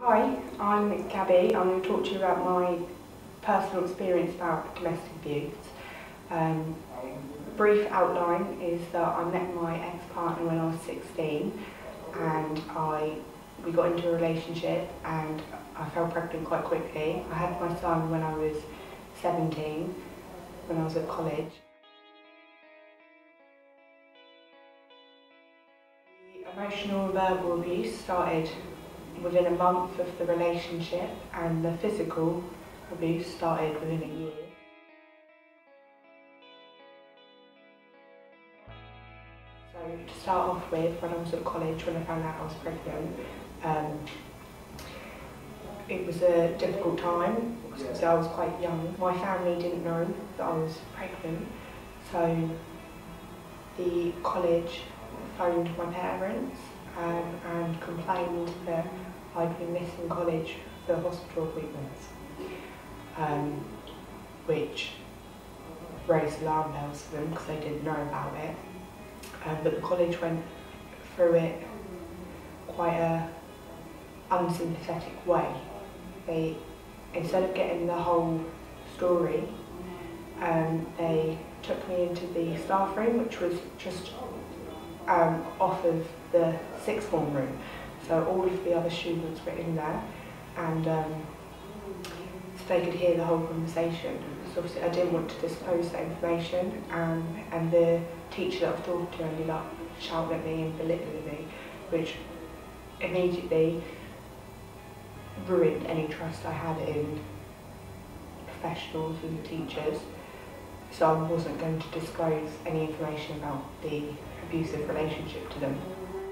Hi, I'm Gabby. I'm going to talk to you about my personal experience about domestic abuse. Brief outline is that I met my ex-partner when I was 16 and we got into a relationship and I fell pregnant quite quickly. I had my son when I was 17, when I was at college. The emotional and verbal abuse started within a month of the relationship and the physical abuse started within a year. So to start off with, when I was at college, when I found out I was pregnant, it was a difficult time because I was quite young. My family didn't know that I was pregnant, so the college phoned my parents and complained that I'd been missing college for hospital appointments, which raised alarm bells for them because they didn't know about it. But the college went through it quite a unsympathetic way. They, instead of getting the whole story, they took me into the staff room, which was just off of the sixth form room. So all of the other students were in there and so they could hear the whole conversation. So obviously I didn't want to disclose that information and the teacher that I was talking to ended up shouting at me and belittling me, which immediately ruined any trust I had in professionals and teachers. So I wasn't going to disclose any information about the abusive relationship to them.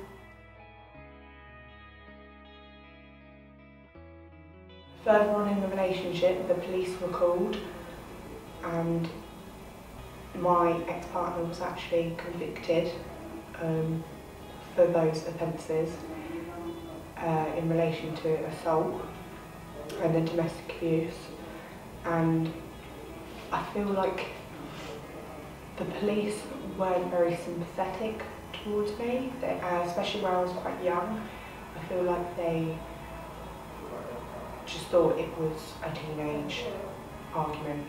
Further on in the relationship, the police were called and my ex-partner was actually convicted for those offences in relation to assault and then domestic abuse. And I feel like the police weren't very sympathetic towards me, especially when I was quite young. I feel like they just thought it was a teenage argument.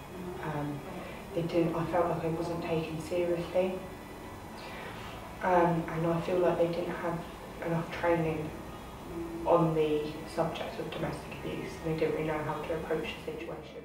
I felt like I wasn't taken seriously, and I feel like they didn't have enough training on the subject of domestic abuse and they didn't really know how to approach the situation.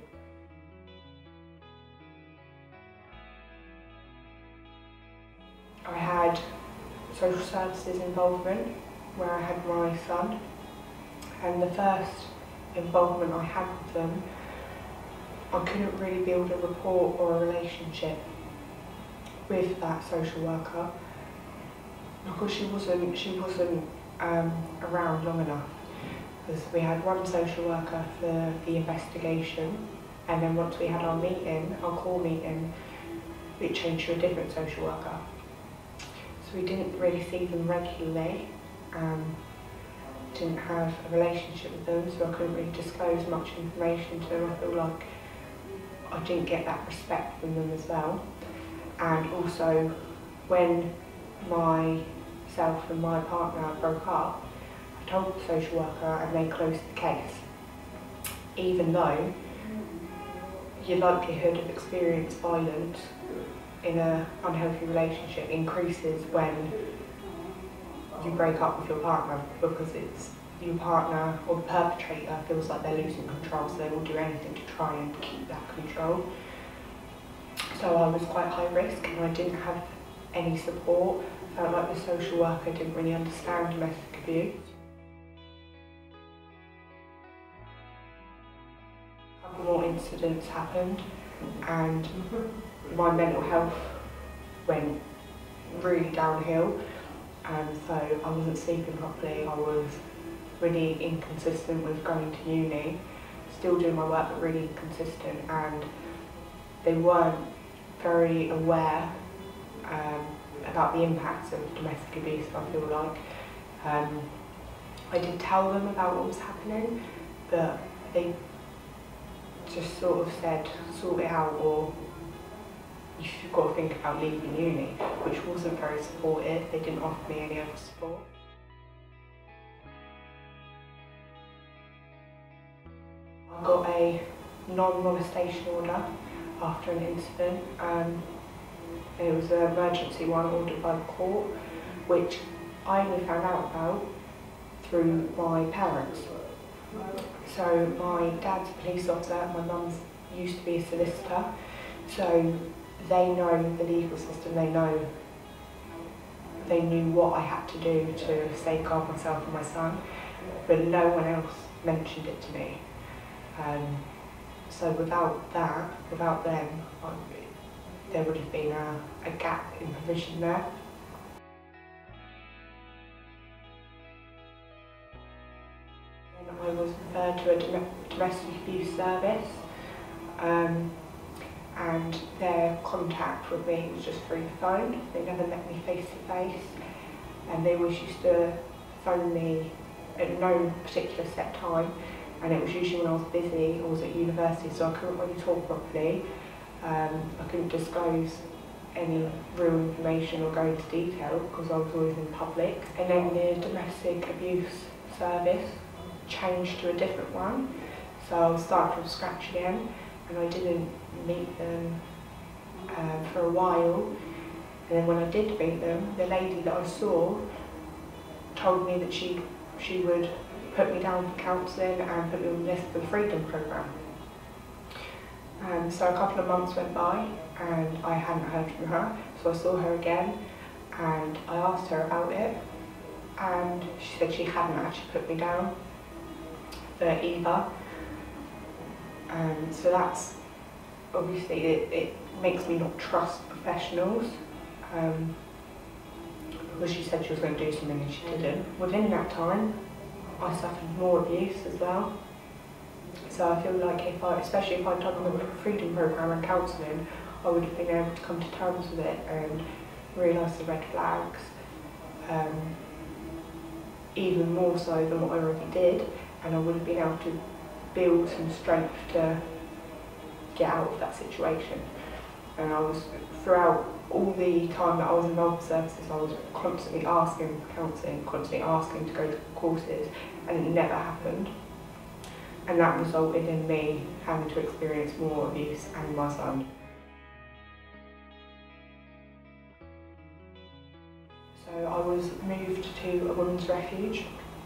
I had social services involvement where I had my son, and the first involvement I had with them, I couldn't really build a rapport or a relationship with that social worker because she wasn't around long enough. Because we had one social worker for the investigation, and then once we had our meeting, our call meeting, it changed to a different social worker. So we didn't really see them regularly. Didn't have a relationship with them, so I couldn't really disclose much information to them. I feel like I didn't get that respect from them as well. And also, when myself and my partner broke up, I told the social worker and they closed the case. Even though your likelihood of experiencing violence in an unhealthy relationship increases when you break up with your partner, because it's your partner or the perpetrator feels like they're losing control, so they will do anything to try and keep that control. So I was quite high risk and I didn't have any support. I felt like the social worker didn't really understand domestic abuse. A couple more incidents happened and my mental health went really downhill. So I wasn't sleeping properly, I was really inconsistent with going to uni, still doing my work but really inconsistent, and they weren't very aware about the impacts of domestic abuse, I feel like. I did tell them about what was happening, but they just sort of said, sort it out or you've got to think about leaving uni, which wasn't very supportive. They didn't offer me any other support. I got a non-molestation order after an incident. It was an emergency one ordered by the court, which I only found out about through my parents. So my dad's a police officer, my mum's used to be a solicitor, so they know the legal system, they knew what I had to do to safeguard myself and my son, but no one else mentioned it to me. So without them, there would have been a gap in provision there. Then I was referred to a domestic abuse service, and their contact with me was just through the phone. They never met me face to face, and they always used to phone me at no particular set time, and it was usually when I was busy or was at university, so I couldn't really talk properly. I couldn't disclose any real information or go into detail because I was always in public. And then the domestic abuse service changed to a different one, so I was starting from scratch again, and I didn't meet them for a while. And then when I did meet them, the lady that I saw told me that she would put me down for counselling and put me on the list for the Freedom Programme. So a couple of months went by and I hadn't heard from her, so I saw her again and I asked her about it, and she said she hadn't actually put me down for either. So that's obviously, it makes me not trust professionals, because she said she was going to do something and she didn't. Within that time, I suffered more abuse as well. So I feel like especially if I'd done the Freedom Programme and counselling, I would have been able to come to terms with it and realise the red flags, even more so than what I already did, and I would have been able to build some strength to get out of that situation. And I was, throughout all the time that I was involved with services, I was constantly asking for counselling, constantly asking to go to courses, and it never happened. And that resulted in me having to experience more abuse and my son. So I was moved to a women's refuge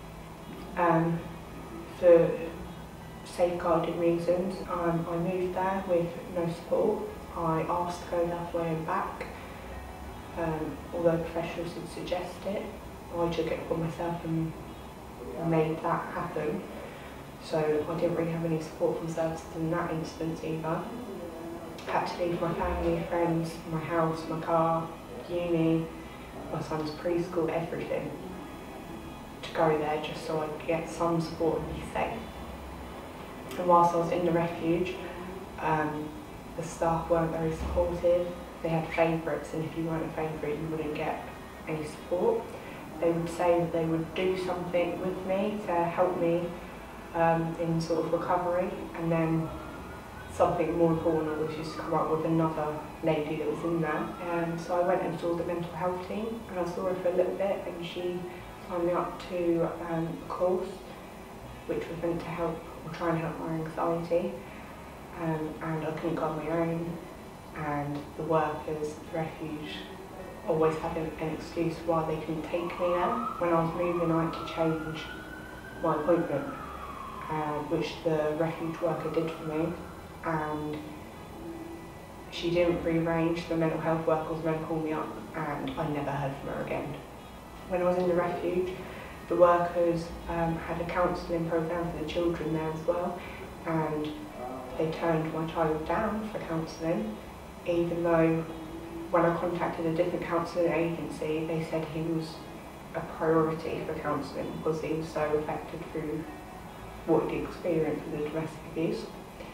for safeguarding reasons. I moved there with no support. I asked to go that way and back, although professionals had suggested it. I took it upon myself and made that happen. So I didn't really have any support from services in that instance either. I had to leave my family, friends, my house, my car, uni, my son's preschool, everything, to go there just so I could get some support and be safe. And whilst I was in the refuge, the staff weren't very supportive. They had favourites, and if you weren't a favourite you wouldn't get any support. They would say that they would do something with me to help me in sort of recovery, and then something more important was just to come up with another lady that was in there. So I went and saw the mental health team, and I saw her for a little bit, and she signed me up to a course which was meant to help or try and help my anxiety, and I couldn't go on my own, and the workers, the refuge, always had an excuse why they couldn't take me there. When I was moving, I had to change my appointment, which the refuge worker did for me, and she didn't rearrange. The mental health worker was meant to call me up, and I never heard from her again. When I was in the refuge, the workers had a counselling programme for the children there as well, and they turned my child down for counselling, even though when I contacted a different counselling agency, they said he was a priority for counselling because he was so affected through what he'd experienced with the domestic abuse.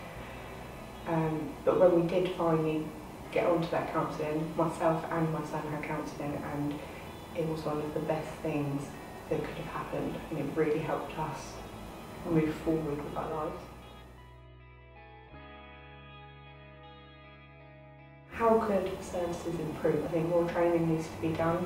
But when we did finally get onto that counselling, myself and my son had counselling, and it was one of the best things that could have happened, and it really helped us move forward with our lives. How could services improve? I think more training needs to be done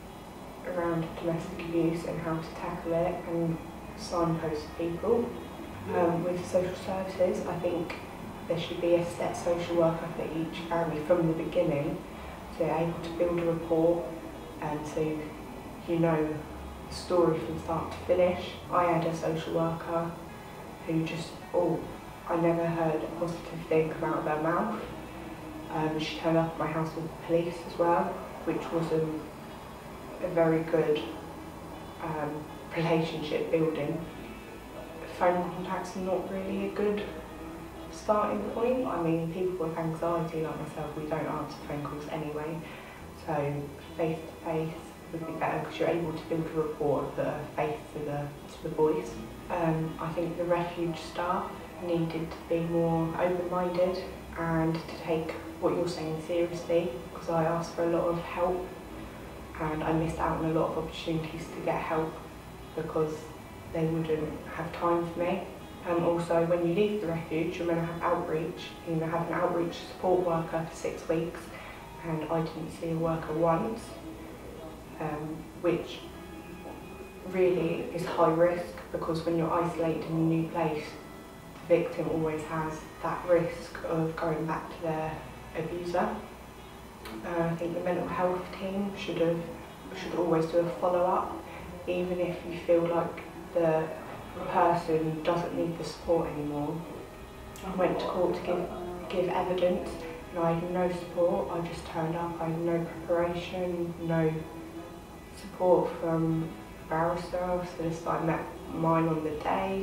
around domestic abuse and how to tackle it, and signpost people. With social services, I think there should be a set social worker for each family from the beginning, so you're able to build a rapport and so you know the story from start to finish. I had a social worker who just, I never heard a positive thing come out of her mouth. She turned up at my house with the police as well, which wasn't a very good relationship building. Phone contacts are not really a good starting point. I mean, people with anxiety like myself, we don't answer phone calls anyway, so face-to-face would be better because you're able to build a rapport of the face to the voice. I think the refuge staff needed to be more open-minded and to take what you're saying seriously, because I asked for a lot of help and I missed out on a lot of opportunities to get help because they wouldn't have time for me. Also, when you leave the refuge, you're going to have outreach. You're going to have an outreach support worker for 6 weeks, and I didn't see a worker once, which really is high risk because when you're isolated in a new place, the victim always has that risk of going back to their abuser. I think the mental health team should always do a follow-up, even if you feel like the person doesn't need the support anymore. I went to court to give evidence and I had no support. I just turned up, I had no preparation, no support from the barrister, so just I met mine on the day.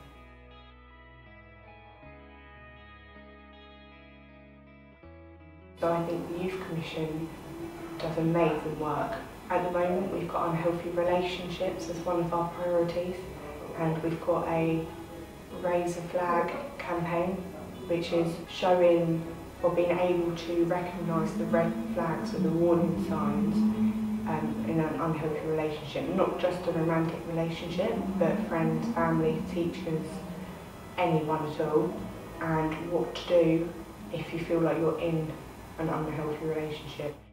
So I think the Youth Commission does amazing work. At the moment we've got unhealthy relationships as one of our priorities, and we've got a Raise a Flag campaign which is showing or being able to recognise the red flags or the warning signs in an unhealthy relationship, not just a romantic relationship but friends, family, teachers, anyone at all, and what to do if you feel like you're in an unhealthy relationship.